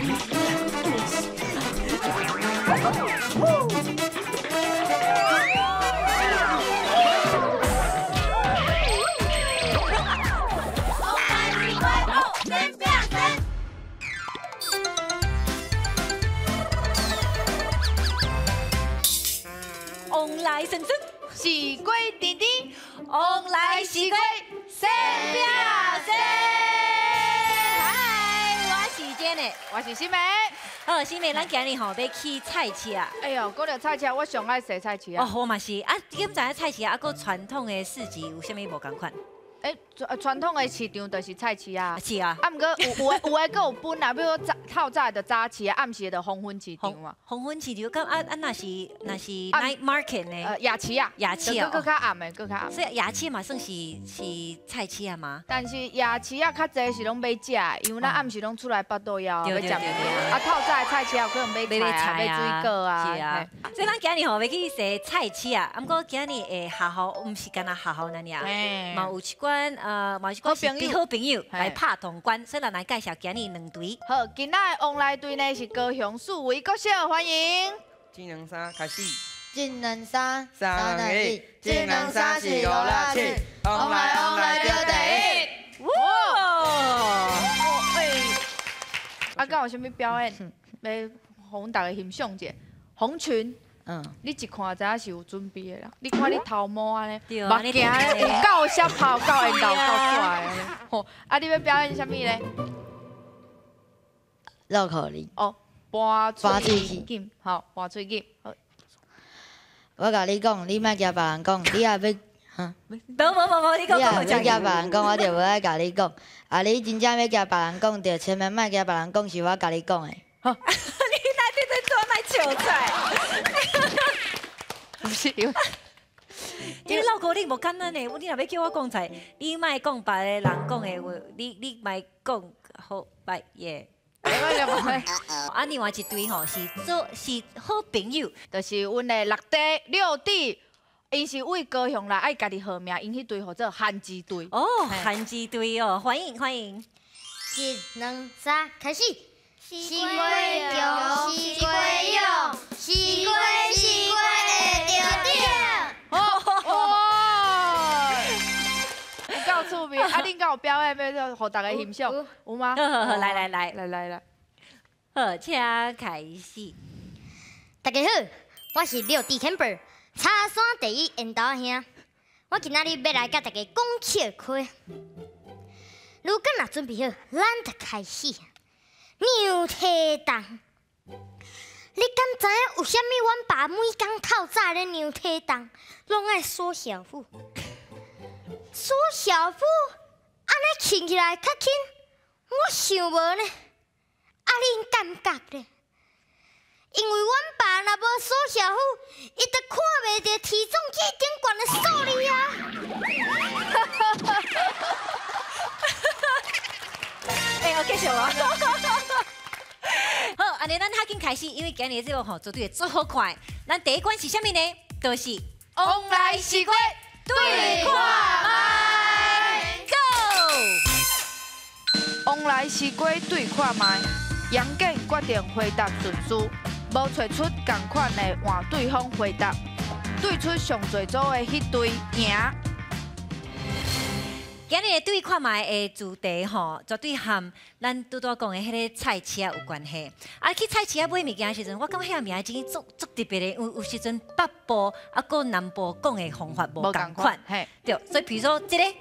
往来生生， 是龟弟弟， 往来是龟，生拼生。嗨，我是Jenny， 我是新梅。 好，新妹，咱今日吼要去菜市啊。 哎呦，讲到菜市，我上爱洗菜市啊。 哦，我嘛是啊，你敢知影菜市啊，还传统的市集有啥物无共款？ 传统的市场就是菜市啊。 是啊。 啊，毋过有诶，佫有分啊，比如透早的早市啊，暗时的黄昏市场嘛。 黄昏市场，咁那是 night market 呢？ 夜市啊， 夜市哦。 佫较暗的，佫较暗。 所以夜市嘛算是菜市啊吗？ 但是夜市啊，较济是拢买食的，因为咱暗时拢出来八肚枵，要食物啊。透早的菜市啊，可能买菜啊，买水果啊。 是啊。所以咱今日吼要去踅菜市啊，毋过今日诶学校毋是干那学校那尔，嘛有一款嘛有一款是好朋友来拍同关，所以咱来介绍今日两队。 好，今仔的往来队呢是高雄数位国小，欢迎。 技能三开始， 技能三三两一， 技能三是5、6、7，往来着第一。 哇！ 啊，敢有啥物表演？要互阮大家欣赏者。红裙，你一看知影是有准备的啦。你看你头毛安尼，目镜有够闪泡，够缘投，够帅的。吼，啊，你要表演啥物咧？ 绕口令。 哦，搬喙剑，好，搬喙剑。 我甲你讲，你莫惊别人讲，你也要， 无，你讲你也要惊别人讲，我就无爱甲你讲。啊，你真正要惊别人讲，就千万莫惊别人讲，是我甲你讲的。 你来这在做来笑菜？ 不是因为。 因为绕口令无简单的，你若要叫我讲菜，你莫讲别个人讲的话，你莫讲好白耶。啊，另外一对吼是好朋友， 就是阮的六弟，因是为高雄来爱家己号名，因迄队叫做韩之队。 哦，韩之队哦，欢迎欢迎。 技能三开始。 是龟用，是龟用，是龟会着着。 哦，有够趣味。啊，恁敢有表演要互大家欣赏？有吗？ 好，来，好，请开始。 大家好，我是六弟 Camper， 茶山第一缘投兄。我今仔日要来甲大家讲笑话。如果若准备好，咱就开始。牛体重，你敢知影为虾米阮爸每工透早咧牛体重，拢爱缩小腹？缩小腹，安尼轻起来较轻，我想无呢。啊，恁感觉咧？因为阮爸若无缩小腹，伊就看袂着体重计顶悬的数字啊！ 我继续啊。好，安尼咱较紧开始，因为今日这个吼做对做好快。咱第一关是啥物呢？就是往来是龟对看麦 ，Go！ 往来是龟对看麦，杨建决定回答顺序，无找出同款的换对方回答，对出上侪组的迄队赢。 今日的对看卖的主题吼，绝对和咱拄拄讲的迄个菜市啊有关系。啊，去菜市啊买物件的时阵，我感觉遐名真足特别的，有时阵北部啊个南部讲的方法无共款。 嘿， 对，所以比如说这个，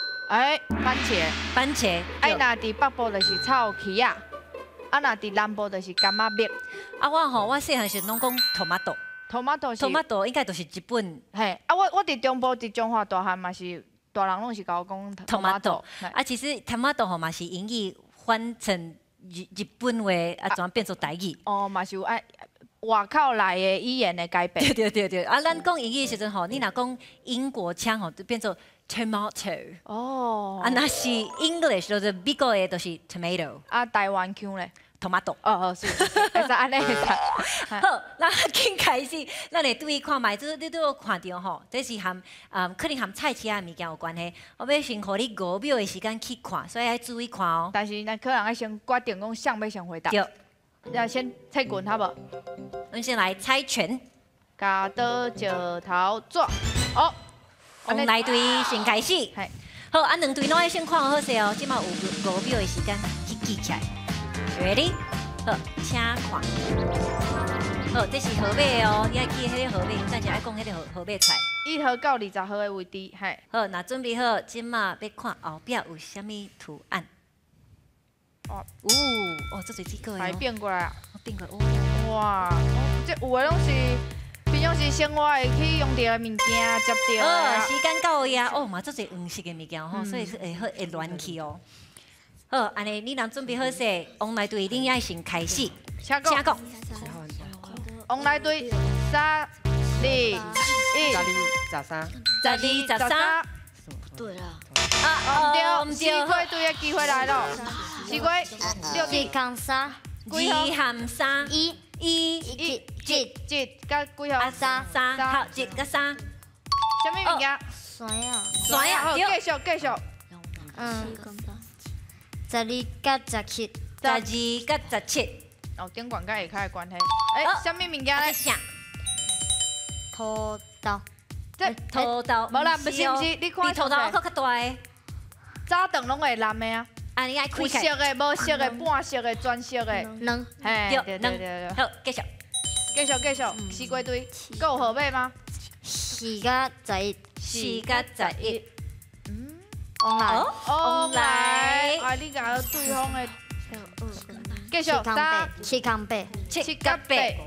番茄， 若伫北部就是臭茄啊，若伫南部就是柑仔蜜。 啊，我细汉时拢讲 tomato 应该就是日本。 嘿，啊，我伫中部伫中华大汉嘛是。大人拢是甲我讲 tomato， 啊，其实 tomato 吼嘛是英语翻成日本话啊，怎变做台语？ 哦，嘛是有爱外口来的语言的改变。 对，啊，咱讲英语的时阵吼，你若讲英国腔吼，就变做 tomato。哦。啊，若是 English 就是美国的，就是 tomato。 啊，台湾腔咧。 tomato。 是，会使安尼会使。 好，咱紧开始，咱来对看卖，你都有看到吼，这是和可能和菜市啊物件有关系。我要先互你5秒的时间去看，所以要注意看哦。 但是咱可能要先决定讲谁要先回答。 对， 要先猜拳好不？ 我们先来猜拳， 加刀石头纸。哦， 红来队先开始。 嘿， 好，啊，两队拢爱先看好势哦，即马有5秒的时间去记起来。Ready？ 好，请看。好，这是号码哦，你爱记迄个号码，暂时爱讲迄个号码出来。 1号到20号的位置，嘿。 好，那准备好，即马要看后壁有啥物图案。哦，这最几个还哦。 变过来啊！ 变过哦。 哇，这有的拢是平常时生活会去用到的物件，接到的。 时间到呀，哦，嘛，做侪黄色的物件吼，所以是会乱去哦。好，安尼你若准备好势，往内队你爱先开始， 请讲。往内队，3、2、1。 12、 12、13。 对啦。 唔对，西瓜队的机会来了。西瓜6 四杠3， 2含3， 1 1、 1、甲几号？ 3，好，1甲3。 什么物件？ 酸啊， 好， 酸啊对继续。 12甲17， 12甲17。 哦，顶管甲下骹的关系。什么物件咧？ 啊啥？ 土豆， 这土豆。 无啦，不是，你看比土豆还较大的。 早顿拢会蓝的啊， 啊，你爱开有开。 色的、无色的、半色的、全色的。 2， 嘿， 对对。 好，继续。 继续，西瓜队，还有号码吗 4甲11， 4甲11。 往来， 往来啊，你甲对方的继续 7杠8，7杠8， 7甲8。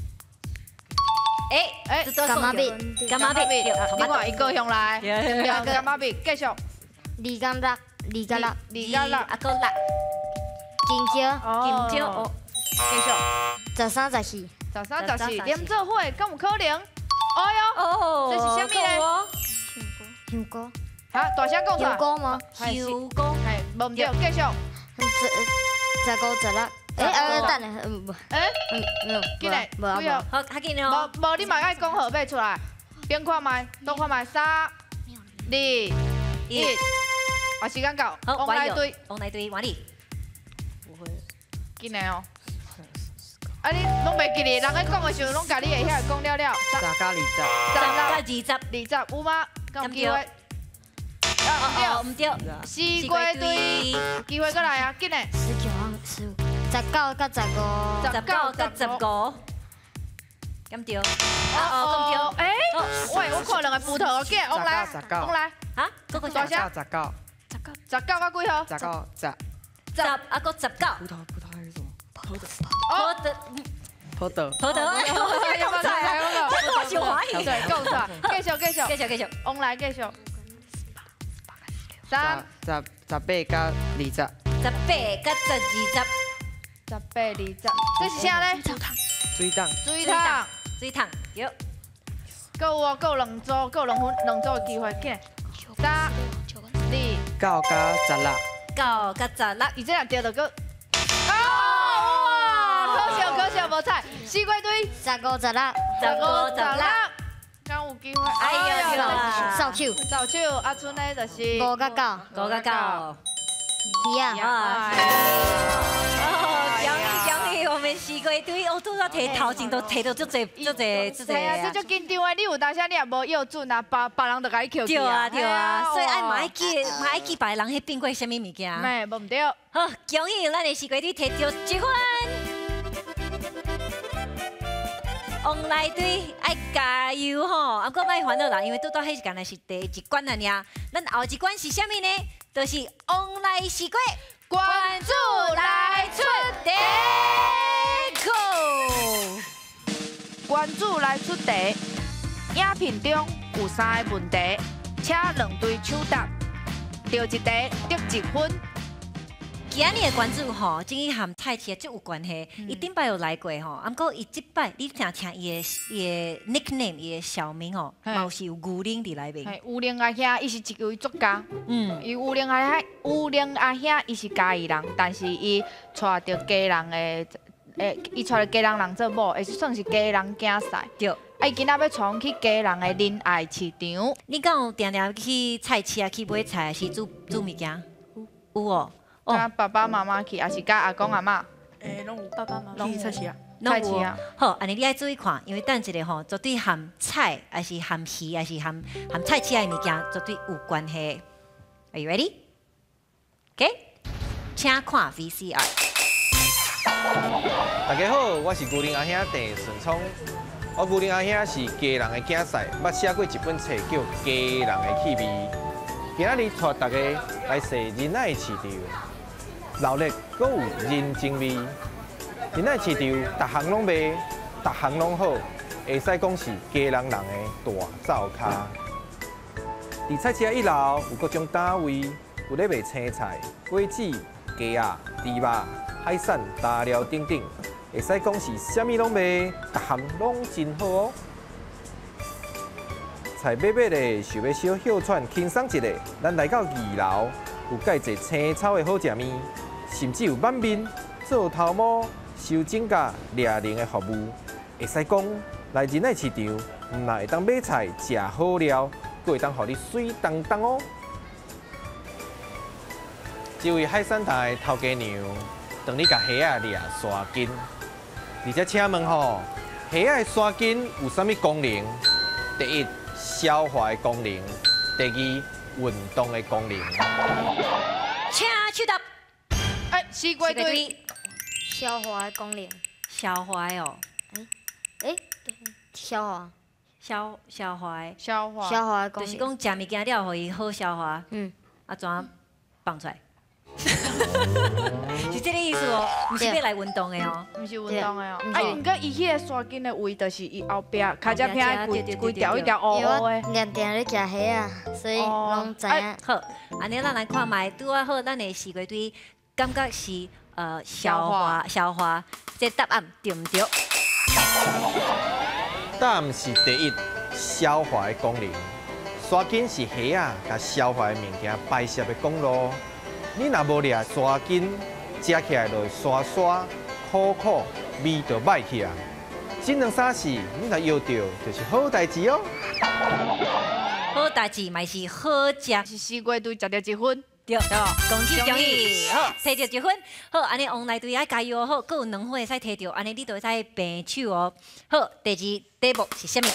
哎， 干嘛币？ 干嘛币？ 你看伊高向来，干嘛币？继续 2杠6，2甲6， 2甲6， 啊个6。 金蕉， 金蕉哦。 继续 13、14， 13、14连做伙，敢有可能？哎哟， 哦， 这是啥物呢？ 香菇， 哈，大声讲出来。 香菇吗？ 香菇。 系，无唔对，继续。 15、16，等下，不，没有， 进来， 无啊几号？ 好，较紧哦。 无你嘛爱讲号码出来，边看麦，多看麦，3、2、1，啊，时间到， 好， 往来队， 往内队，往里。 进来哦。啊，你拢袂记哩，人咧讲的时候，拢甲你会晓讲了了。 10加20， 10甲20。 20有吗？敢有机会？ 哦，唔对。 西瓜队，机会过来啊，紧嘞。 19、15、19甲15， 19甲15。咁对。哦，咁对。 哎，喂，我看两个葡萄，紧，往来，往来。 哈？嗰個大聲。 19、19、 19甲幾號？ 19、10。 10啊個19。 葡萄还有什么？ 哦， 葡萄。 土豆。我講出來，我小華語。 對，講出來。繼續。 往來繼續。3、 18加20。 18甲20。 18、20，這是啥咧？ 水桶。 水桶。 水桶。對。 夠有夠兩組，夠兩組嘅機會，緊。3、2。 9加16。 9甲16。 伊這樣掉就個。啊！可惜無彩。西瓜隊。 15、16， 15、16。 敢有機會？ 哎呀， 掃帚， 走手，啊，剩的就是 5甲9， 5甲9。 魚啊， 恭喜我們西瓜隊，我都要提頭前都提到足濟。 係啊，這足緊張的，你有當時你也無要準啊，別人就甲你扣去啊。 對啊，所以愛買記別人迄變過啥物物件。 咩，無唔對。 好，恭喜咱的西瓜隊摕到1分。往內隊愛加油吼，啊，閣莫煩惱啦，因為拄到迄間是第一關啊爾。咱後一關是啥物呢？就是往內西瓜。 關注來出題 ，Go！ 關注來出題，影片中有3個問題，請兩隊搶答，對一題得1分。 今日的關注吼，真係和菜市足有關係。伊頂擺有來過吼，啊，不過伊即擺你聽伊的 nickname， 伊的小名吼，嘛是有牛奶佇內面。 有靈阿兄，伊是一位作家。 嗯。 有靈阿兄，伊是嘉義人，但是伊帶着家人的，伊帶着家人做某，會算是家人競賽。 對。 啊，伊今仔要帶阮去家人的仁愛市場。 你敢有定定去菜市啊去買菜，是煮物件？有哦。 甲爸爸媽媽去，還是甲阿公阿嬷？ 拢有爸爸妈妈去菜市啊， 拢有菜市啊。 好，安尼你爱注意看，因为等一个吼，绝对含菜，还是含鱼，还是含菜市的物件，绝对有关系。Are you ready? OK， 请看 VCR。 大家好，我是牛林阿兄郑顺聪。我牛林阿兄是家人的竞赛，捌写过一本册叫《家人的气味》。今仔日带大家来试仁爱市场，热烈阁有人情味。仁爱市场，逐项拢卖，逐项拢好，会使讲是家人的大灶骹。伫菜市仔一楼有各种摊位，有咧卖青菜、果子、鸡啊、猪肉、海产、大料等等，会使讲是啥物拢卖，逐项拢真好哦。菜买买咧，想要小哮喘轻松一下，咱来到二楼，有介济青草的好食面，甚至有挽面、做头毛、收指甲、掠零的服务，会使讲来仁爱市场，唔但会当买菜、食好料，佫会当互你水当当哦。这位海产摊的头家娘，当你甲虾仔掠沙筋，而且请问吼，虾仔的沙筋有啥物功能？第一，消化的功能；第二，运动的功能。 请出答。 哎，西瓜堆， 消化的功能。 消化的哦， 消化。 消化的， 消化。 消化的功就是能。 讲食物件了，互伊好消化。啊，怎放出来？是这个意思哦，不是要来运动的哦。 毋是运动的哦。 对啊，毋过伊迄个沙筋的位，就是伊后壁骹只片规条一条乌因乌的为我。定定咧食虾啊，所以拢知影。 好，安尼咱来看卖，拄啊好，咱的四季对感觉是消化，这答案对唔对？ 答案是第一，消化的功能。沙筋是虾仔甲消化的物件排泄的公路。你若无掠沙筋，食起来就会沙沙、苦，味就歹去啊。这两啥事，你若摇到，就是好代志哦。 好代志，嘛是好食。 是西瓜堆食着1分。 对，恭喜！好，摕到1分。好，安尼王内队爱加油哦。好，佫有2分会使摕到，安尼你就会使平手哦。好，第二题目是啥物？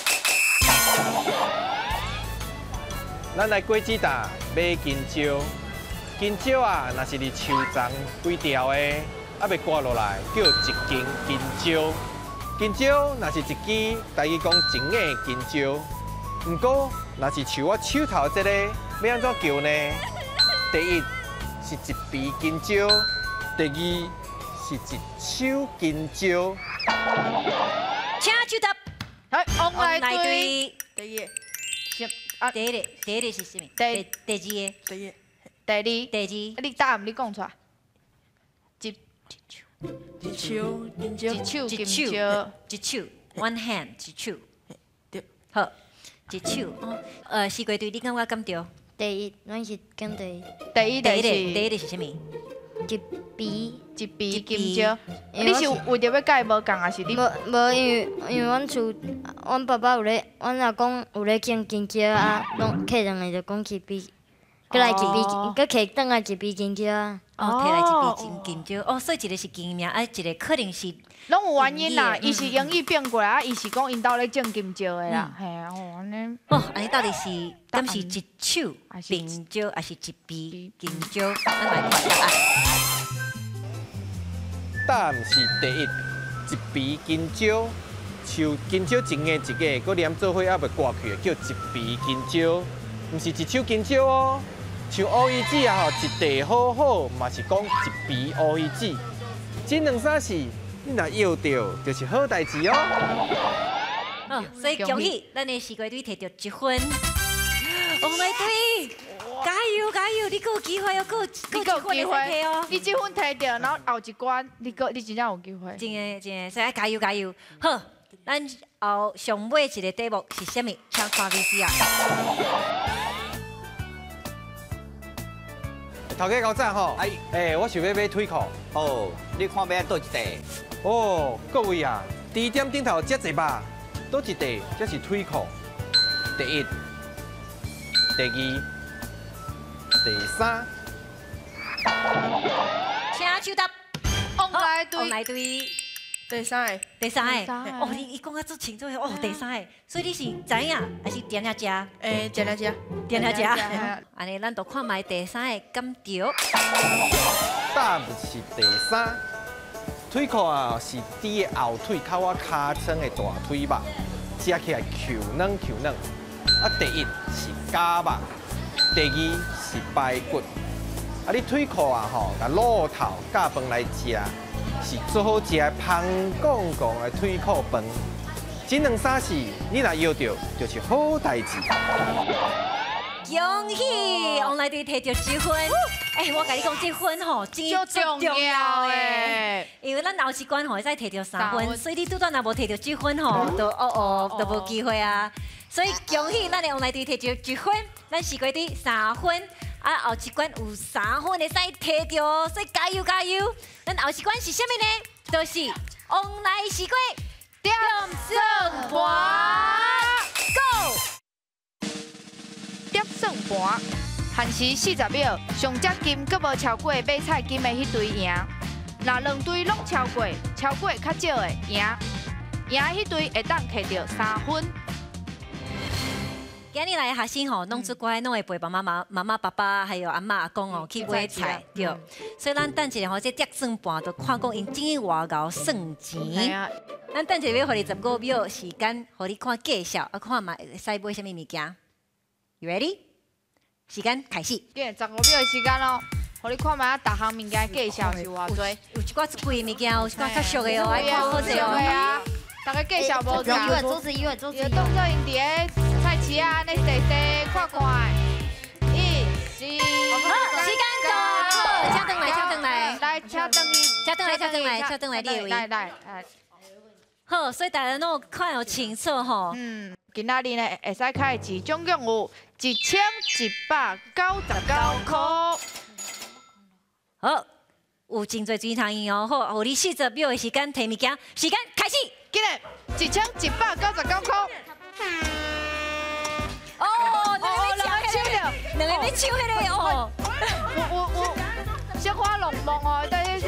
咱来果子摊买金蕉，金蕉啊，若是伫树丛规条的，啊袂刮落来，叫一根金蕉。金蕉若是一支，台语讲真的金蕉。不过，若是像我手头这个，要安怎叫呢？第一是一皮金蕉，第二是一手金蕉。 请出答。 哎，王王内内堆。 队第一个，啊， 第一个是啥物？ 第二个。 第二， 第二。 你答案你讲出来。一手金蕉， 手金蕉。 一手 ，one hand 一手。 对。 好，一手哦。四季队你感觉敢对？ 第一，阮是跟第一。 第一个是啥物？ 一皮。 一皮金蕉。你是为着要甲伊无共，还是你？ 无，因为阮厝，阮爸爸有咧，阮阿公有咧种金蕉啊，拢客人的就讲去皮，佮来一皮，佮摕转来一皮金蕉啊。 哦，摕来一皮金蕉。哦，所以一个是金名，啊，一个可能是。 拢有原因啦，伊是英语变过来，啊，伊是讲因兜咧种金蕉的啦，嘿啊，吼安尼。 哦，安尼到底是敢是一手金蕉，还是一皮金蕉？咱来看答案。 答案是第一，一皮金蕉，像金蕉真的一个，佮黏做伙还袂刮去的，叫一皮金蕉，毋是一手金蕉哦。像乌鱼子啊吼，一地好好，嘛是讲一皮乌鱼子。这两啥事，你若摇到，就是好代志哦。 哦，所以恭喜咱的四季队摕到1分。王内队，加油！你佫有机会哦，佫有机会摕哦。 你这份摕到，然后后一关，你真正有机会。 真的，所以加油！好，咱后上尾一个题目是啥物？请看 VCR。 头家高赞吼，我想要买腿裤。 哦，你看要倒一块？ 哦，各位啊，第一点顶头遮济吧，倒一块才是腿裤。第一、第二、第三。 请手答。王王来队。 第三个， 第三个，哦，你讲啊足清楚哦，第三个，所以你是知影还是点下食？ 点下食， 点下食。安尼，咱就看卖第三个敢对。 答案是第三，腿裤啊是伫个后腿靠我尻川的大腿肉，食起来 Q 嫩 Q 嫩。啊，第一是假肉，第二是排骨。啊，你腿裤啊吼，甲卤头甲饭来食。是最好食的香港港的腿裤饭，这两衫是你若要到，就是好代志。 恭喜王来队摕到1分！我甲你讲，这分吼真重要诶，因为咱后一关吼会使摕到3分，所以你拄则若无摕到1分吼，就无机会啊。所以恭喜咱的王来队摕到1分，咱四瓜队3分。啊，后一关有3分会使摕到，所以加油加油！咱后一关是啥物呢？就是王来四瓜点算盘 ，Go！ 点算盘，限时40秒，上只金阁无超过买菜金的迄队赢。若两队拢超过较少的赢，赢迄队会当摕到3分。 今日来的学生吼，拢出乖，拢会陪妈妈、爸爸还有阿嬷、阿公哦去买菜，对。所以咱等一下吼，这点算盘就看讲因真诶偌高算钱。咱等一下要互你15秒时间，互你看介绍，啊看嘛会使买啥物物件。You ready？ 时间开始。 今15秒的时间咯，互你看嘛，逐项物件介绍是偌多。 有一寡贵物件，有一寡较俗的哦，爱看好势哦。大家介绍无错。 伊会阻止。 动作因伫个菜市啊，安尼细看看。1、2。 好，时间到，请转来， 来，请转来，你的位。 来。 好，所以大家拢看有清楚吼。 今仔日呢会使开钱，总共有1199块。 好，有真侪水汤赢哦。好，互你40秒的时间摕物件，时间开始。 今日1199块。 哦，两个要抢迄个哦。 有小可弄梦哦，但是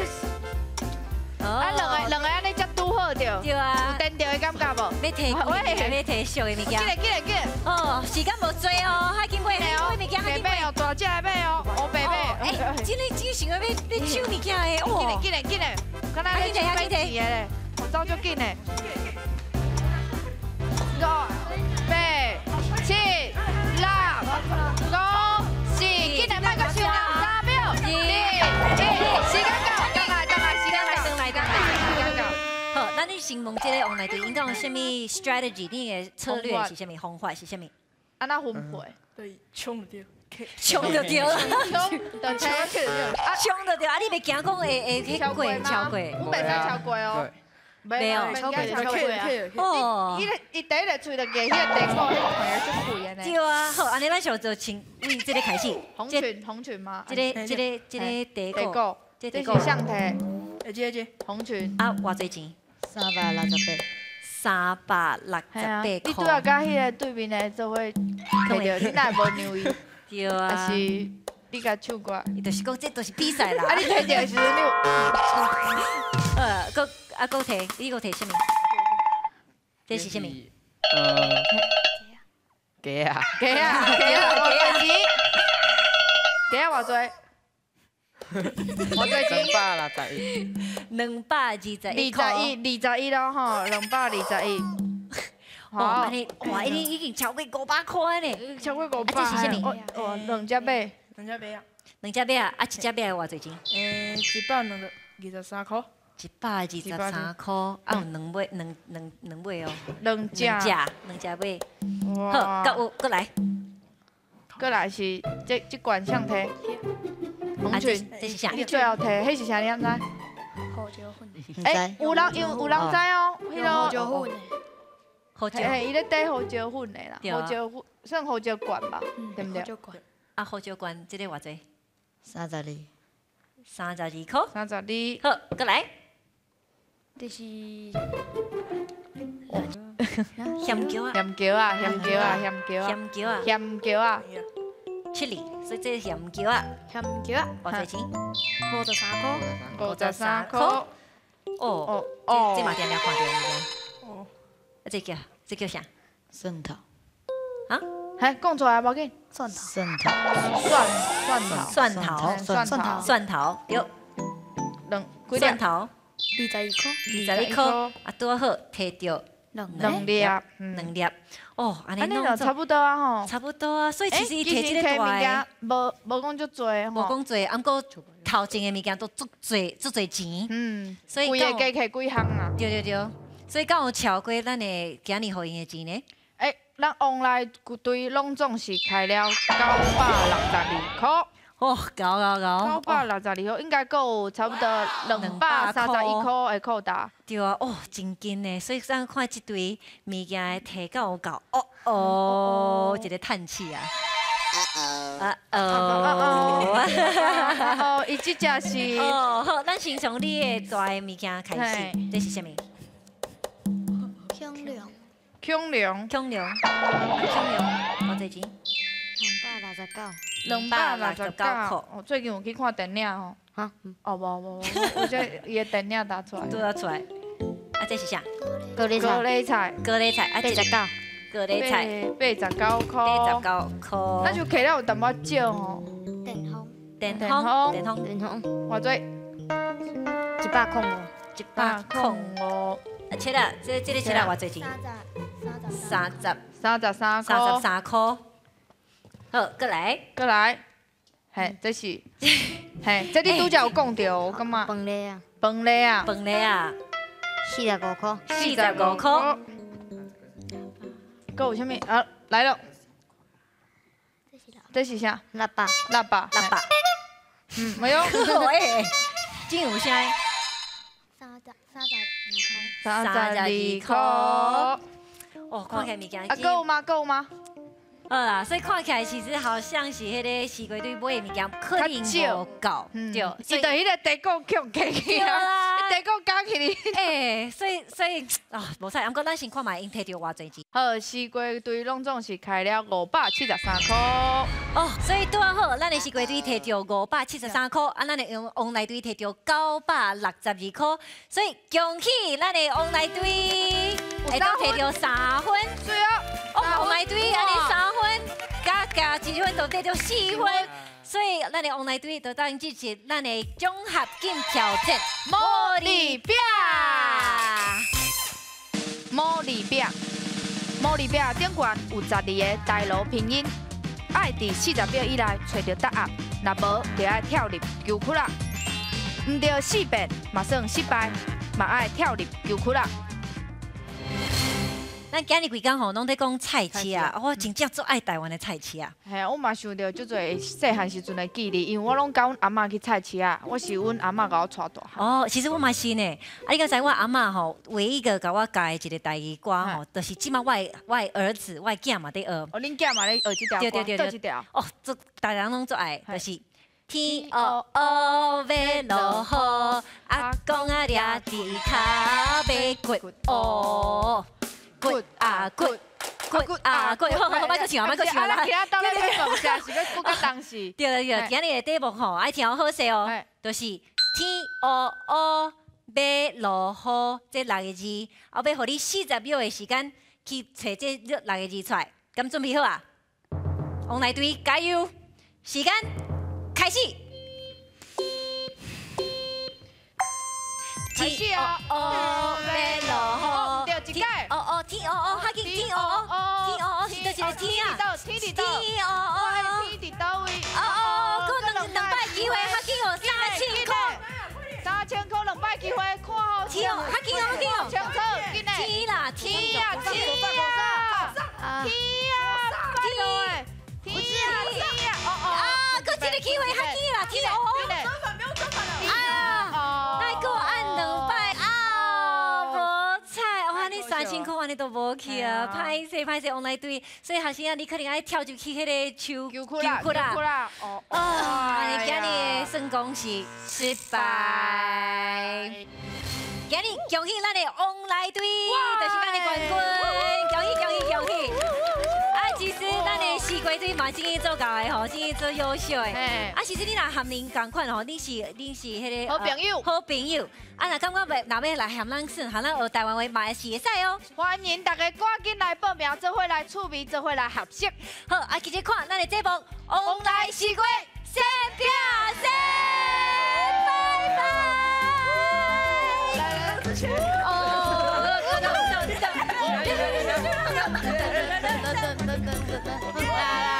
两个安尼才拄好着。 对啊。 有颠着的感觉无？ 要摕要摕俗的物件。 记得。 哦，时间无多哦，还紧买物件，还紧买哦，大只来买哦，乌白买。 真想要抢物件的哦。 记得。敢若要抢买钱的咧，我走足紧的。5、8、7、6、5、4，记得卖个手3秒。2、1，时间到，等来。 好，那你先问这个王来队，应该有啥物 strategy？ 你的策略是啥物？方法是啥物？ 安那分配？ 对，冲就对。 冲就对了， 冲就对啊！你袂惊讲会去过超过？ 我袂使超过哦。 没有， 超过啊！ 哦， 伊第一个喙就夹迄个地瓜，迄个块儿足贵的呢。 对啊，好，安尼咱就请为这个开始。 红裙吗？ 这个地瓜， 这是相题。 这红裙。 啊，偌济钱 ？368。 368块。 你拄仔甲迄个对面的做伙摕到，你哪会无留意？ 对啊。 还是你甲唱歌？ 伊就是讲，这都是比赛啦。 啊，你摕到的时阵你搁摕，你搁摕啥物？这是啥物？ 鸡啊！偌济？鸡啊偌济钱？221咯吼，221。 哦，安尼，哇，已经超过500块呢。 超过500。 这是啥物？ 哦，两只马啊！ 两只马啊！啊，一只马偌济钱 ？123块。 123块，啊，有两尾哦。 两只马。好，搁来是这罐相题。红裙，这是啥？你最后题，迄是啥？你知？ 胡椒粉。 有人知哦，迄个胡椒粉。 胡椒。 伊咧底胡椒粉的啦，胡椒粉算胡椒罐吧，对不对？ 啊，胡椒罐，这个偌济 ？32。 32块。 32。 好，搁来。 这是咸椒啊。chili， 所以这是咸椒啊。 咸椒啊。 偌济钱？53块。 53块。 哦，这嘛点点看到物件。哦，这叫啥？ 蒜头。 啊？ 嘿，讲出来无紧。 蒜头。 蒜头，对。蒜头。22块，啊，拄好摕到2粒。哦，安尼弄差不多啊吼。 差不多啊，所以其实伊摕即个大个，无讲足多吼。 无讲多，啊，毋过头前的物件都足多钱。所以规个加起来几项啊？ 对，所以敢有超过咱的今日互因的钱呢？ 咱往来队拢总是开了962块。 哦，高。 962块，应该还有差不多231块的扣打。 对啊，哦，真紧呢，所以咱看即堆物件摕到有够，哦，一个叹气啊！ 伊即只是好，咱先从你的大的物件开始，这是啥物？ 恐龙， 多少钱？269块。 最近有去看电影吼。哈？无，我这伊的电影打出来。 拄啊出来。啊，这是啥？ 高丽菜。 啊，这是高丽菜。 89块。那就摕了有淡薄少吼。 电风。 偌济 ？100块哦。 100块哦。啊，切啦，这个切啦偌济钱？33块。好，过来。嘿，这是，嘿，这你拄则有讲着，我感觉。 饭粒啊。 45块。 45块。 搁有啥物？啊，来了。这是啥？ 腊八。 没有。 喂，真有声。 32块。 哦，看起来物件。 啊，够有吗？ 好啦，所以看起来其实好像是迄个四季队买的物件可能无够，对。 伊就迄个地沟强起去啊，地沟加起哩。 所以啊，无错。毋过咱先看卖因摕到偌济钱。 好，四季队拢总是开了573块。 哦，所以拄啊好，咱的四季队摕到573块，啊，咱的王内队摕到962块，所以恭喜咱的王内队，会当摕到3分。 是啊。 哦，王内队安尼3分，加1分就得到4分，所以咱的王内队就当支持咱的综合金挑战魔力饼。 魔力饼顶悬有12个大路拼音，爱伫40秒以内找到答案，若无就爱跳入球窟啦。唔对4遍嘛算失败，嘛爱跳入球窟啦。 咱今日规工吼，拢在讲菜市啊，我真正最爱台湾的菜市啊。 系啊，我嘛想到足侪细汉时阵的记忆，因为我拢甲阮阿嬷去菜市啊，我是阮阿嬷甲我带大汉。 哦，其实我嘛是呢。啊，你敢知我阿嬷吼，唯一个甲我教的一个台语歌吼，就是即马我的儿子、我的囝嘛在学。 哦，恁囝嘛咧学即条歌，做即条。 哦，大人拢最爱，就是。 天黑黑要落雨，阿公啊抓伫骹要骨哦，骨啊骨，骨啊骨，好，莫搁唱，莫搁唱啦。 其他到咧要讲啥？是要骨甲当时。 对，今日的题目吼，爱听好势哦，就是天黑黑要落雨这6个字，后要互你40秒的时间去找这6个字出来，咁准备好啊？王内队加油！时间。 开始， 开始哦！ 要落雨， 对，一改。 天较紧天是倒一个天啊？ 天伫倒？ 我的天伫倒位？ 搁2摆机会，较紧哦，3000块 ，3000块2摆机会，看好。 天哦，较紧哦， 抢车，紧嘞！天啊！ 搁一个机会，较紧啦，天哦！来给我按2摆啊！无彩，哇，你3000块安尼都无去啊！歹势，王内队，所以学生啊，你可能爱跳入去迄个球窟啦。安尼今日算讲是失败。今日恭喜咱的王内队，就是咱的冠军，恭喜！ 其实咱的四季水嘛，真做到的吼，真做优秀的。啊，其实你若和您同款吼，你是迄个好朋友， 好朋友。啊，若感觉若要来和咱耍，和咱学台湾话嘛是会使哦。 欢迎大家赶紧来报名，做伙来趣味，做伙来合适。 好，啊，记得看咱的节目《往来四季先拼先》，拜拜。来，哦，